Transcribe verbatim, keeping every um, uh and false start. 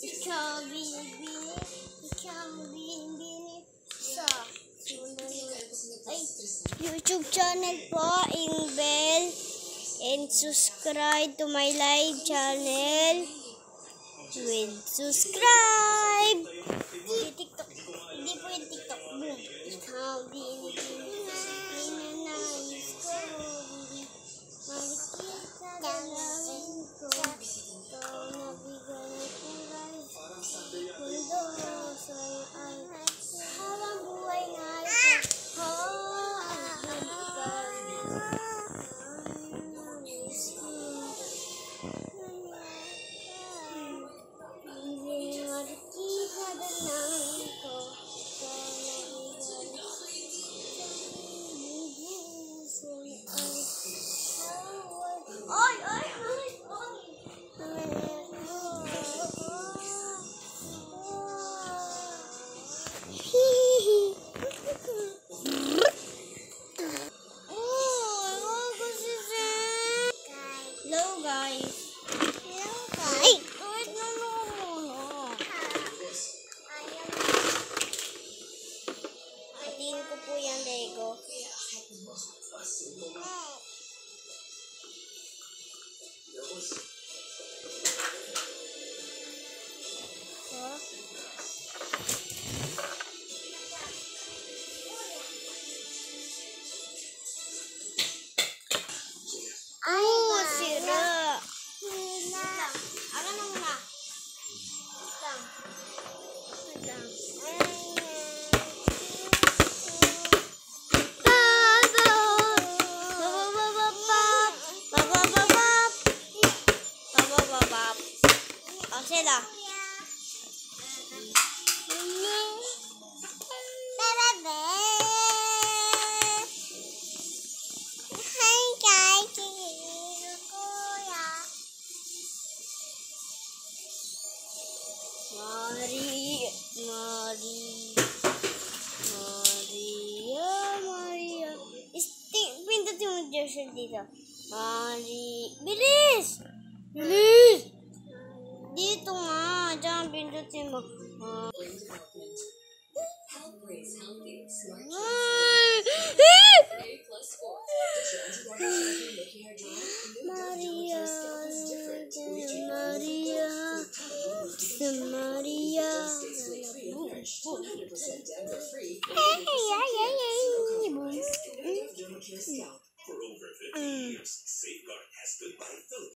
Ikaw binibini, ikaw binibini sa ay, YouTube channel po, Ingbel, and subscribe to my live channel with subscribe. Yung TikTok, hindi po yung TikTok. Boom. Ikaw binibini, ninanais ko, makikita dalawin ko, ikaw nabigay na kulay, mundo sa'yo ay habang buhay na ito. Oh, ang ikaw, hindi makikita dalawin ko, ikaw nabigay na Oy, oy, oy, oy. Hello guys. Hello guys. Ay, wait na muna. Patingin ko po yung Lego. Ay, oh, sira. Sira. Ano na muna? Lang. Lang. Oh, sila. Maria, Maria, Maria, Maria. Isting, pindutin mo dyan dito. Maria, bilis! Bilis! Dito nga, dyan pindutin mo. Maria, Maria, Maria. For over fifty years, Safeguard has stood by Philippines.